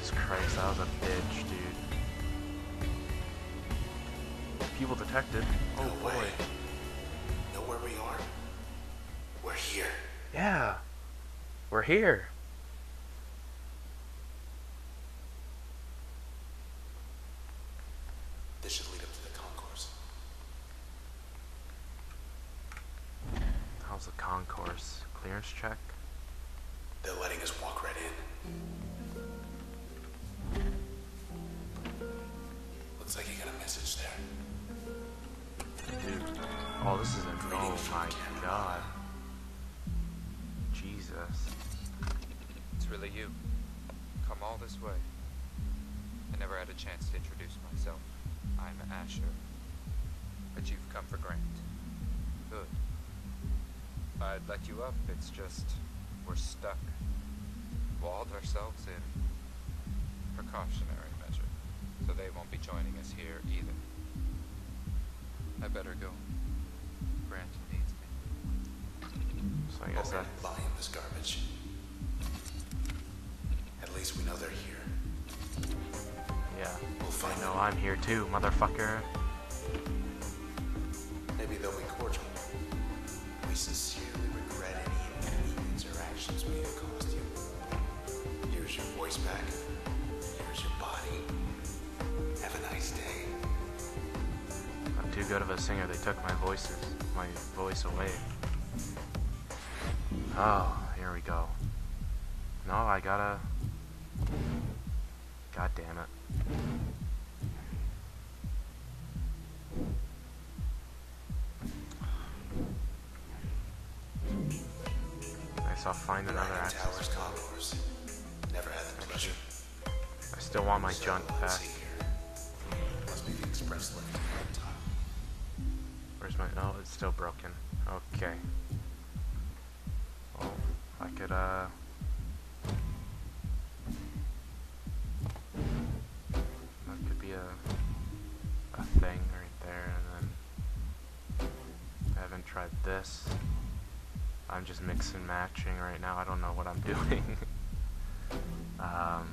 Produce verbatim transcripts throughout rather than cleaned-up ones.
Jesus Christ, that was a bitch, dude. People detected. Oh No boy. way. Know where we are? We're here. Yeah. We're here. This should lead up to the concourse. How's the concourse? Clearance check? They're letting us walk right in. Looks like you got a message there. Dude. Oh, this is a... Reading Oh from my the camera. god. Jesus. It's really you. Come all this way. I never had a chance to introduce myself. I'm Asher. But you've come for Grant. Good. I'd let you up, it's just... we're stuck. Walled ourselves in. Precautionary measure. So they won't be joining us here either. I better go. Grant needs me. So I guess We're that... gonna buy in this garbage. At least we know they're here. Yeah. We'll I find know them. I'm here too, motherfucker. Maybe they'll be cordial. We sincerely regret any inconvenience or actions may have caused you. Here's your voice back. Here's your body. Have a nice day. I'm too good of a singer, they took my voices, my voice away. Oh, here we go. No, I gotta... God damn it. Guess I'll find another Ryan access Towers point. concourse. Never had the pleasure. I still want my So, junk let's back. see here. Must be the express lift on top. Where's my... Oh, it's still broken. Okay. Well, I could, uh... that could be a... a thing right there, and then... I haven't tried this. I'm just mixing matching right now. I don't know what I'm doing. um...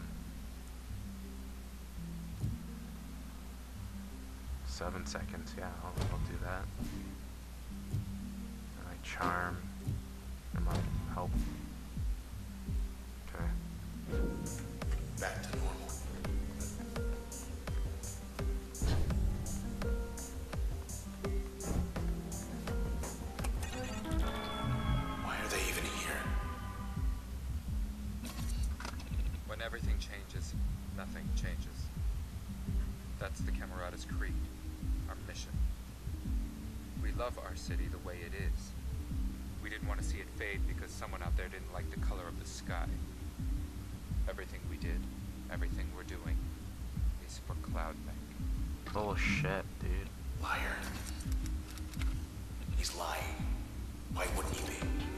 Seven seconds, yeah, I'll, I'll do that. And I charm. It might help. Okay. Back to normal. Why are they even here? When everything changes, nothing changes. That's the Camerata's creed, our mission. We love our city the way it is. We didn't want to see it fade because someone out there didn't like the color of the sky. Everything we did, everything we're doing, is for Cloudbank. Bullshit, dude. Liar. He's lying. Why wouldn't he be?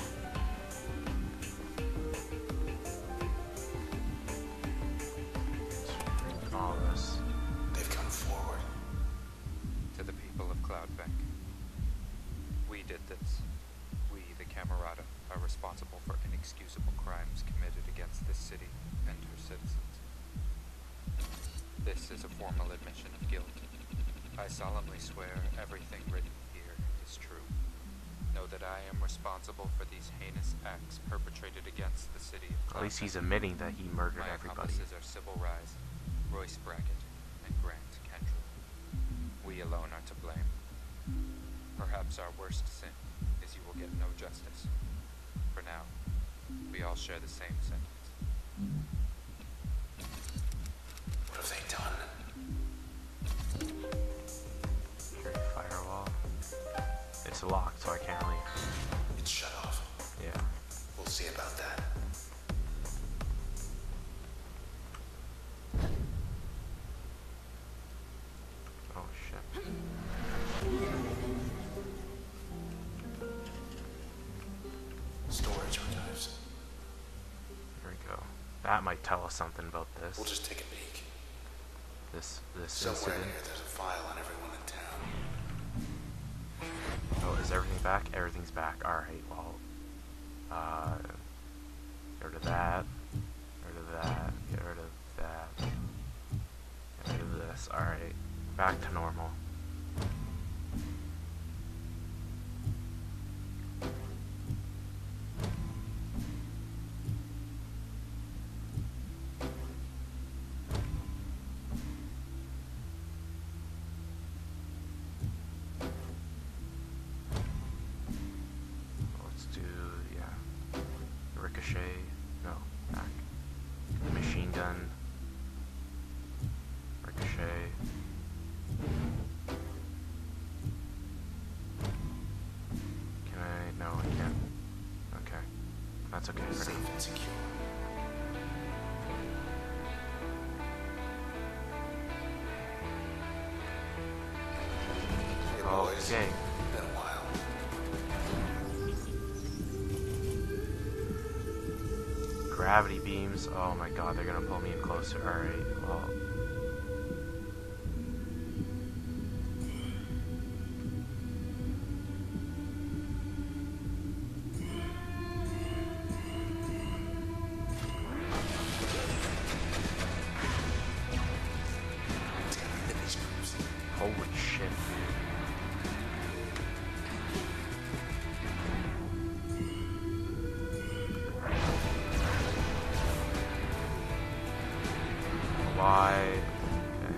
All this. They've come forward. To the people of Cloudbank. We did this. We, the Camerata, are responsible for inexcusable crimes committed against this city and her citizens. This is a formal admission of guilt. I solemnly swear everything written here is true. Know that I am responsible for these heinous acts perpetrated against the city of Cloudbank. At least he's admitting that he murdered My everybody. accomplices are Sybil Rise, Royce Brackett, and Grant Kendrick. We alone are to blame. Perhaps our worst sin is you will get no justice. For now, we all share the same sentence. What have they done? Security firewall. It's locked, so I can't leave. It's shut off. Yeah. We'll see about that. Oh shit. Storage archives. Here we go. That might tell us something about this. We'll just take a peek. This this Somewhere in incident. here there's a file on everyone in town. Oh, is everything back? Everything's back. Alright, well. Uh, get rid of that. Get rid of that. Get rid of that. Back to normal. Let's do, yeah. Ricochet. No, back. Machine gun. Ricochet. Can I? No, I can't. Okay. That's okay. Ready? Safe and secure. Hey boys, Okay. been a while. Gravity beams. Oh my god, they're gonna pull me in closer. Alright, well. Let's get rid of these groups. Holy shit, dude. Why? Okay.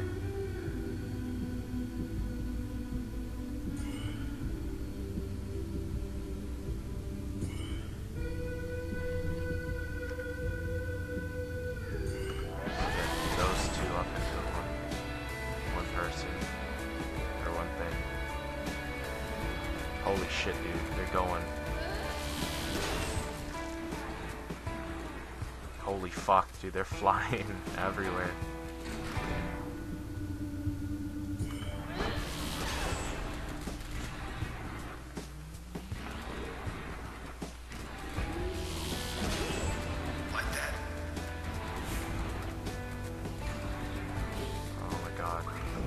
Get those two up into one, one person, or one thing. Holy shit, dude, they're going. Holy fuck, dude, they're flying everywhere. Like that. Oh my god.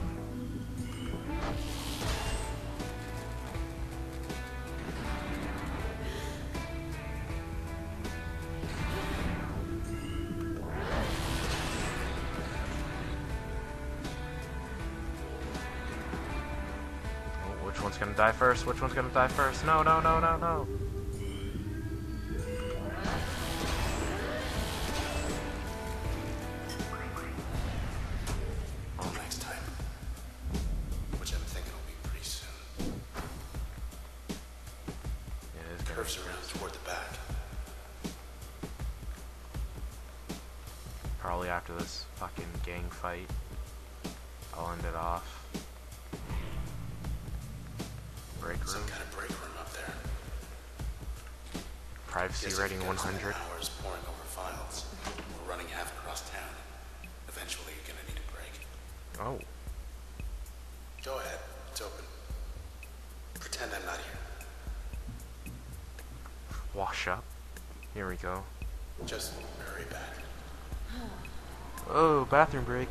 Oh, which one's gonna die first? Which one's gonna die first? No, no, no, no, no. Next time. Which I'm thinking will be pretty soon. It is gonna Curves around toward the back. probably after this fucking gang fight. I'll end it off. Break Some room. kind of break room up there. Privacy Guess if rating you one guys spend hundred. hours poring over files, or running half across town. Eventually you're gonna need a break. Oh. Go ahead. It's open. Pretend I'm not here. Wash up. Here we go. Just hurry back. Oh, bathroom break.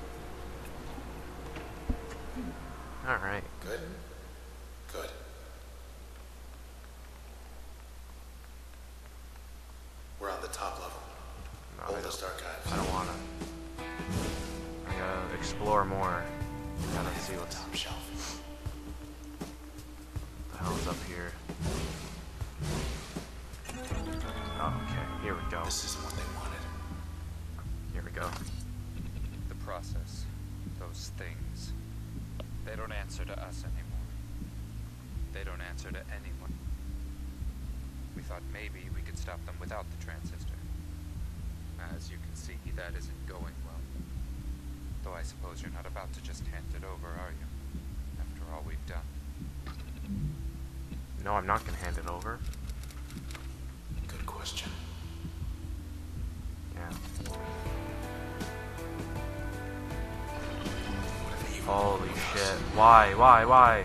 Alright. Good? Good. We're on the top level. No, I Oldest don't, archives. I don't wanna. I gotta explore more. Gotta see the what's top shelf. the hell is up here. Oh, okay. Here we go. This isn't what they wanted. Here we go. The process, those things, they don't answer to us anymore. They don't answer to anyone. We thought maybe we could stop them without the transistor. As you can see, that isn't going well. Though I suppose you're not about to just hand it over, are you? After all we've done. No, I'm not gonna hand it over. Good question. Yeah. What if they even Holy know shit. us? Why? Why? Why?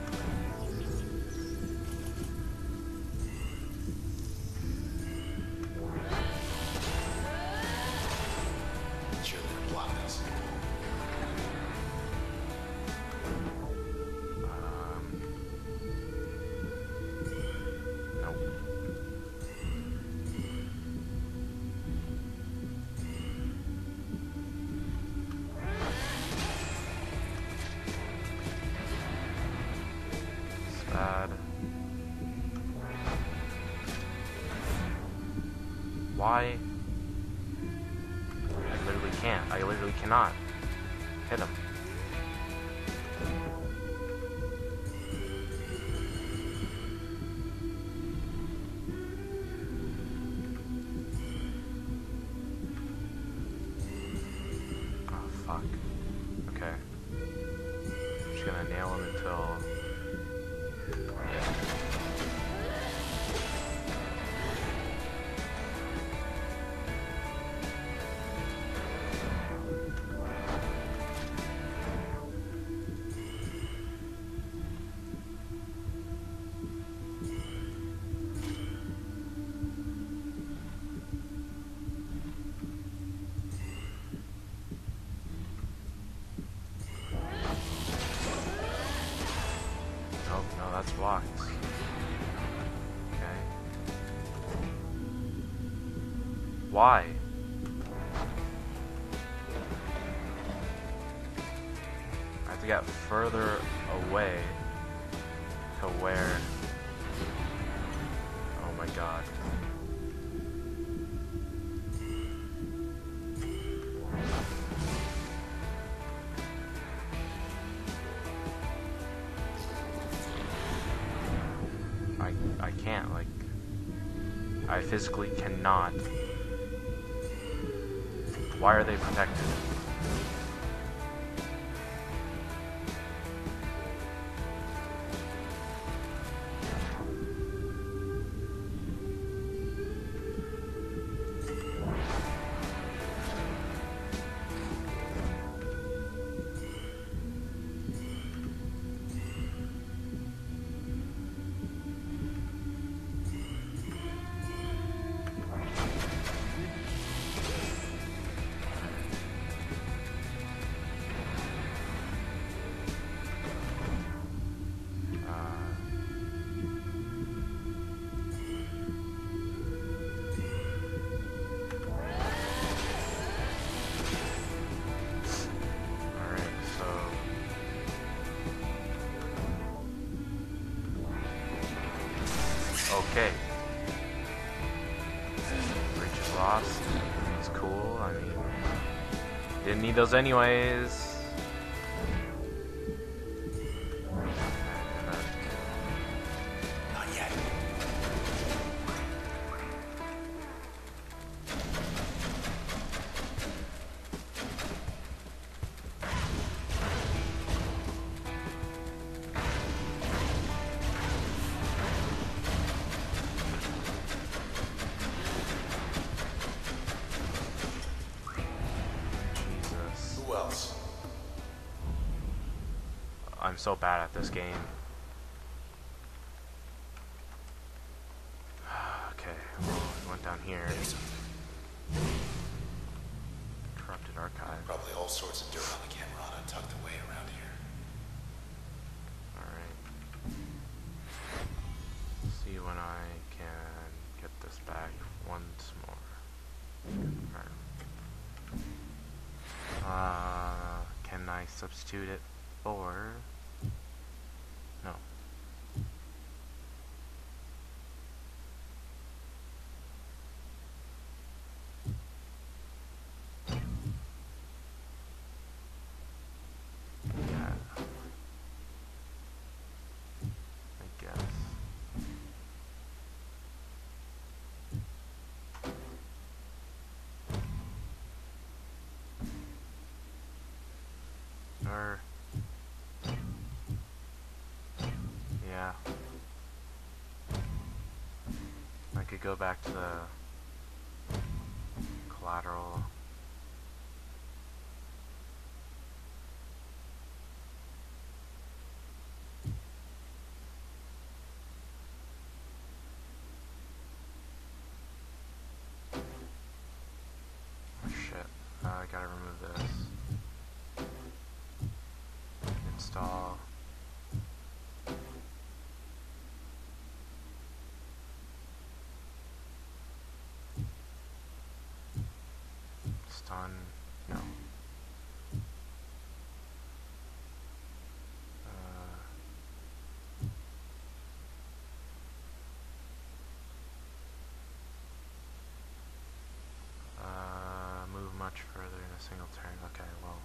Surely they're blocking us. Um. Nope. Why? I literally can't. I literally cannot hit him. Oh, fuck. Okay. I'm just gonna nail him until... Nope, no, that's blocked. Okay. Why? I have to get further away to where... Oh my god. I, I can't, like, I physically cannot. Why are they protected? Okay. Bridge is lost. It's cool. I mean, didn't need those anyways. Not yet. Jesus. Who else? I'm so bad at this game. Okay, well, we went down here. Maybe something. Corrupted archive. Probably all sorts of dirt on the Camerata tucked away around here. Alright. See when I can get this back once more. Alright. Uh, can I substitute it for... No. Yeah. I guess. Or... Yeah. I could go back to the collateral. Oh shit. Uh, I gotta remove this. Install. Stun. No. Uh, much further in a single turn. Okay, well.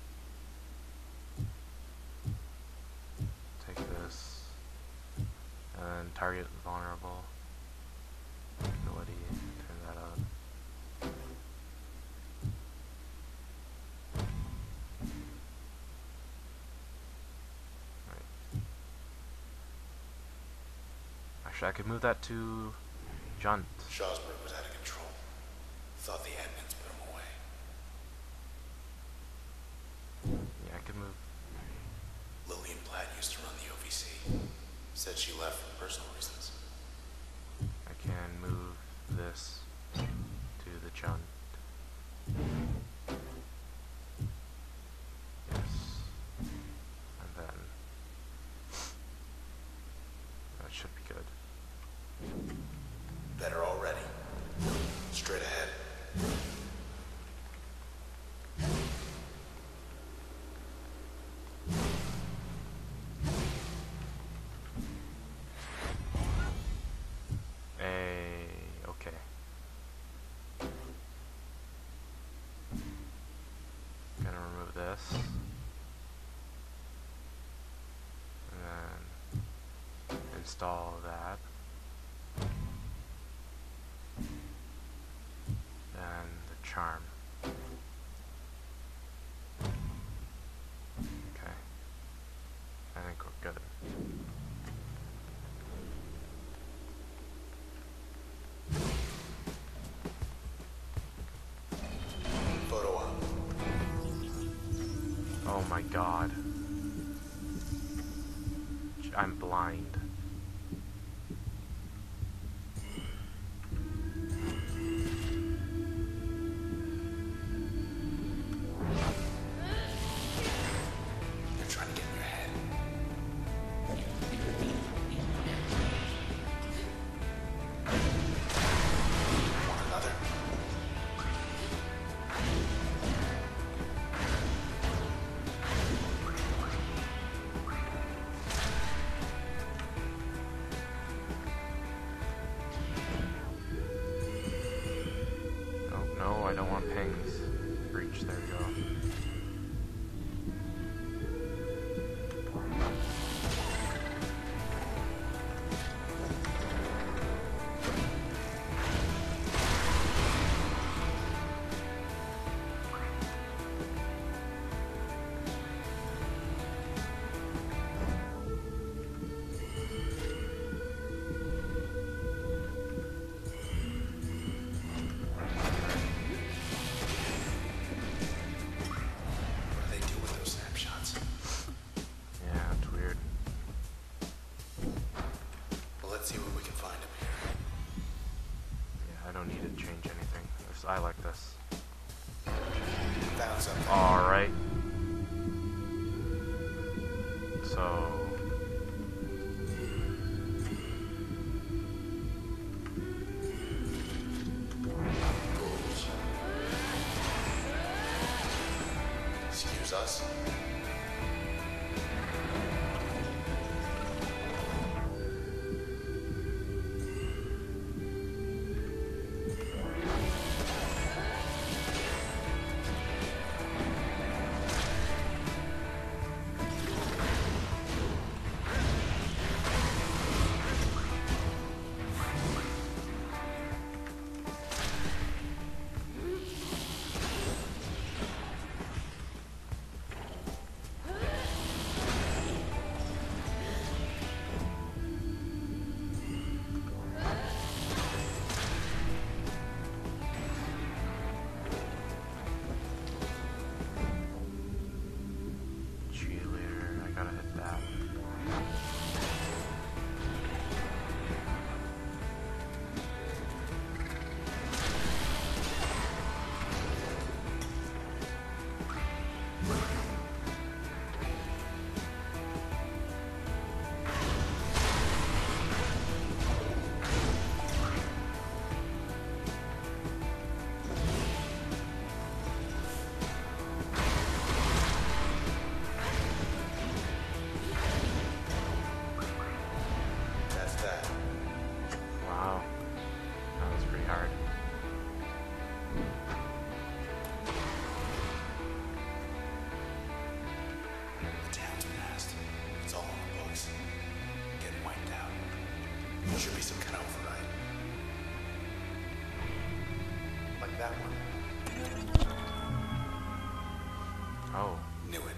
Take this. And then target vulnerable. Ability, turn that up. Right. Actually, I could move that to Junt. Shawsberg was out of control. Thought the admins put him away. Yeah, I could move. Lillian Platt used to run the O V C. Said she left for personal reasons. I can move this to the Junt. Yes. And then that should be good. Better already. Straight ahead. Install that, and the charm. Okay, I think we're good. Photo op. Oh my god. I'm blind. I like this. Found something. Alright. So... Excuse us. that one. Oh, Knew it.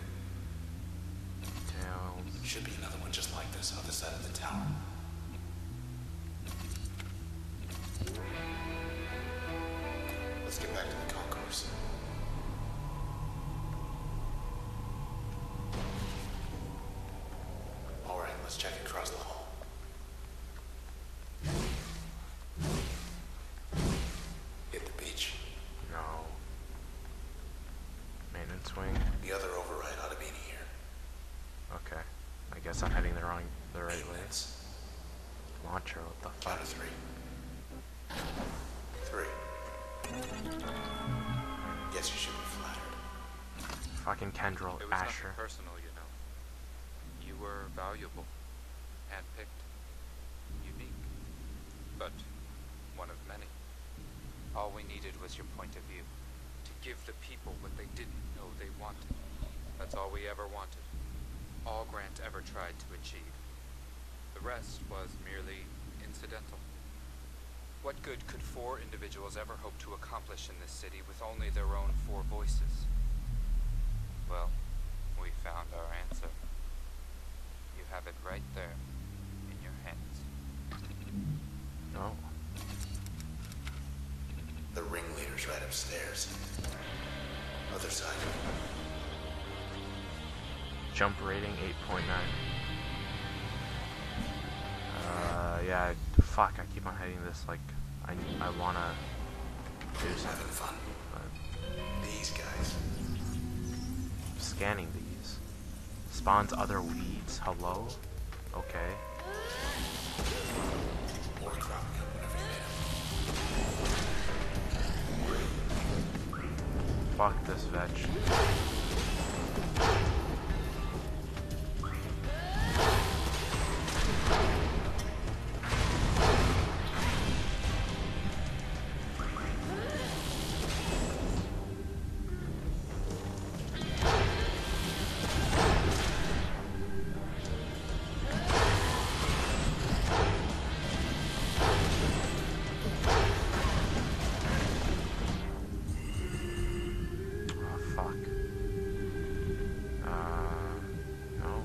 tails. Should be another one just like this on the side of the tower. Let's get back to the concourse. All right, let's check across the hall. Hit the beach. No. Maintenance wing. The other override ought to be in here. Okay. I guess I'm heading the wrong, the right way. Maintenance. Launcher, what the Count fuck? of three. Three. Guess you should be flattered. Fucking Kendrell, It was Asher. nothing personal, you know. You were valuable, handpicked, unique, but one of many. All we needed was your point of view, to give the people what they didn't know they wanted. That's all we ever wanted. All Grant ever tried to achieve. The rest was merely incidental. What good could four individuals ever hope to accomplish in this city with only their own four voices? Well, we found our answer. You have it right there, in your hands. No. The ringleader's right upstairs. Other side. Jump rating eight point nine. Uh, yeah, I- fuck, I keep on hitting this like I, I wanna do Having something, fun. but These guys. scanning these. Spawns other weeds, hello? Okay. More cropping up whenever you hit them. Fuck this veg. Oh, fuck. Uh, no.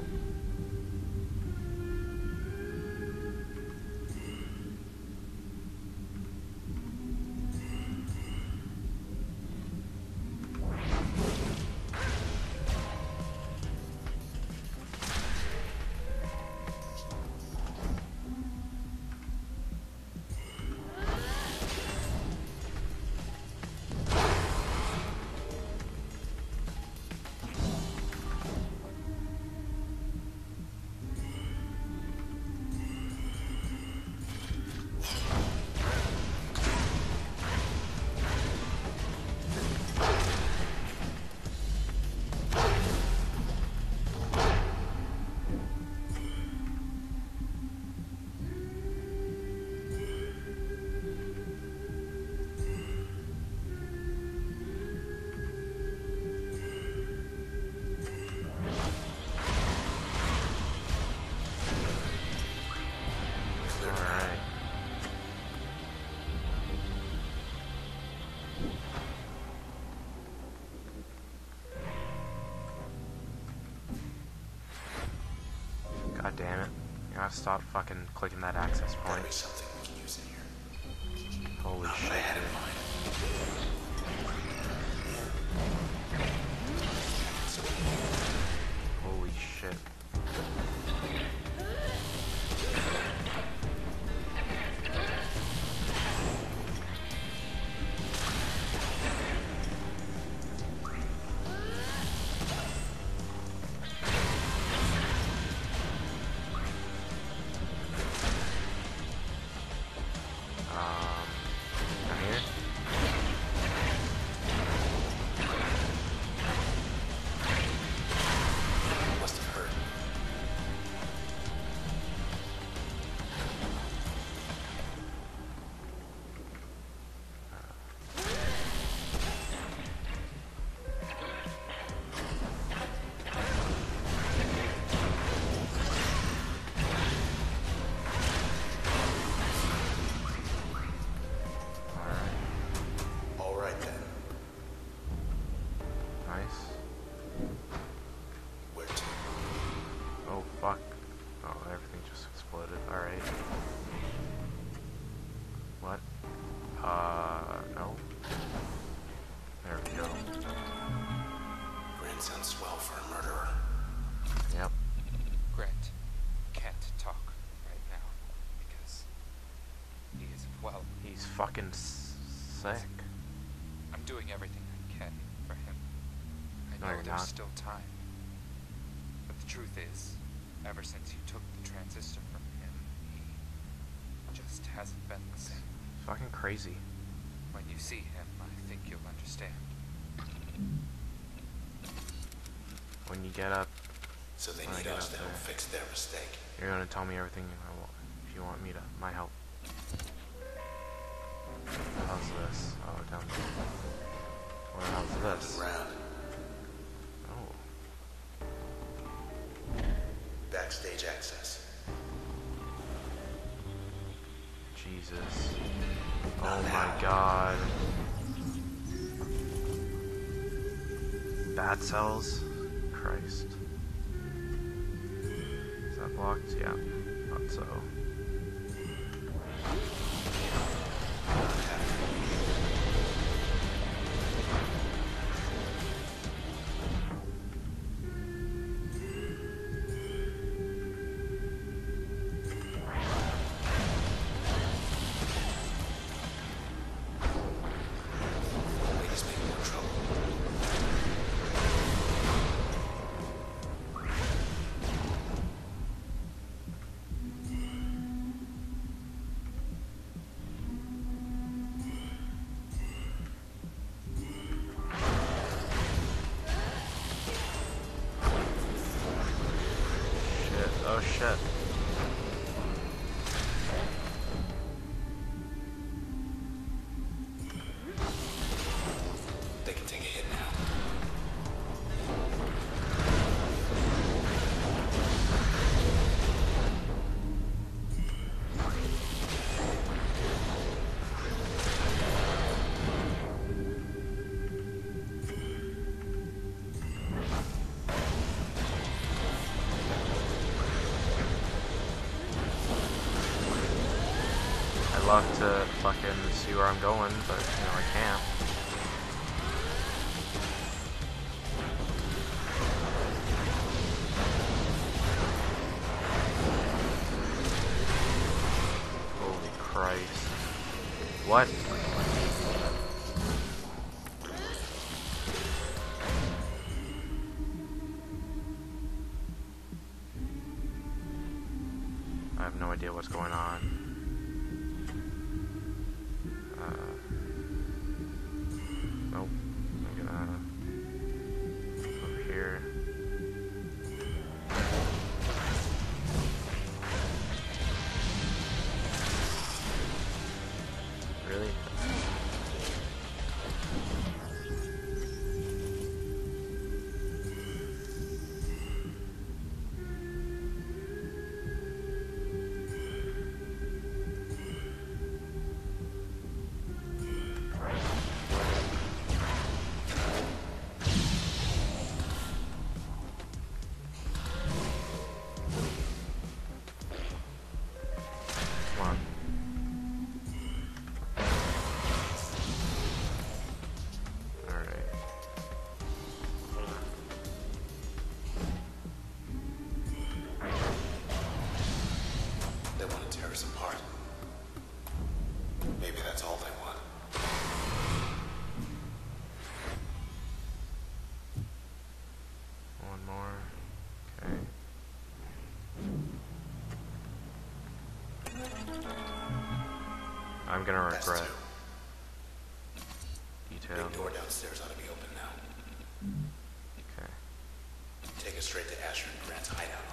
Alright. God damn it. You gotta stop fucking clicking that access Gotta point. be something we can use in here. Holy Not shit. what I had in dude. mind. Holy shit. Um, I'm here. Nice. Where to? Oh fuck. Oh, everything just exploded. Alright. What? Uh, no. There we go. Grant sounds swell for a murderer. Yep. Grant can't talk right now because he is, well, He's fucking s sick. I'm doing everything I can for him. I No, know you're there's not. still time. But the truth is, ever since you took the transistor from him, he just hasn't been the same. Fucking crazy. When you see him, I think you'll understand. When you get up, So they When I need get us up to help there. fix their mistake. you're gonna tell me everything I want, if you want me to, my help. How's this? Oh, down there. Well, how's this? Round. Oh, Backstage access. Jesus. Oh Not my now. god. Bat cells? Christ. Is that blocked? Yeah. Thought so. Ladies make more trouble. Shit. Oh shit. They can take a hit now. I'd love to fucking see where I'm going, but you know I can't. Holy Christ. What? I have no idea what's going on. Uh, nope. I'm gonna over here. Really? Come on. Alright. They want to tear us apart. Maybe that's all they want. One more. Okay. I'm gonna That's regret two. detail. Big door downstairs ought to be open now. Okay. Take us straight to Asher and Grant's hideout